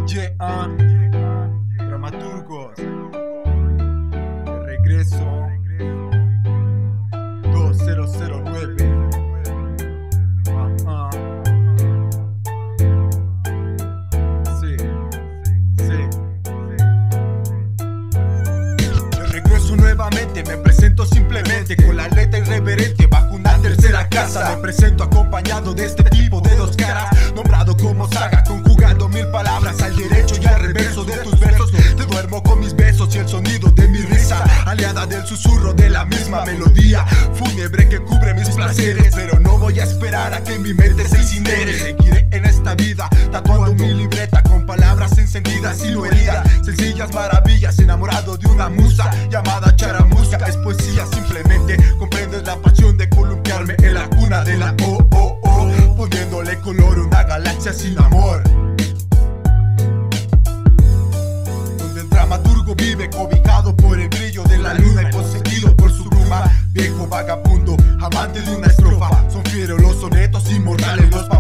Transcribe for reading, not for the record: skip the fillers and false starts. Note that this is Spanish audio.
Yeah, dramaturgos, de regreso 2009. Sí, sí. De regreso nuevamente, me presento simplemente con la letra irreverente bajo una tercera casa. Me presento acompañado de este tipo de dos caras, nombrado como saga, conjugando mil palabras al derecho y al reverso de tus versos. Te duermo con mis besos y el sonido de mi risa, aliada del susurro de la misma melodía fúnebre que cubre mis placeres. Pero no voy a esperar a que mi mente se incinere. Seguiré en esta vida tatuando mi libreta con palabras encendidas y no heridas, sencillas maravillas, enamorado de una musa llamada charamusca. Es poesía, simplemente comprendes la pasión de columpiarme en la cuna de la poniéndole color a una galaxia sin amor, donde el dramaturgo vive cobijado por el brillo de la luna y poseído por su bruma. Viejo vagabundo, amante de una estrofa, son fieros los sonetos, inmortales los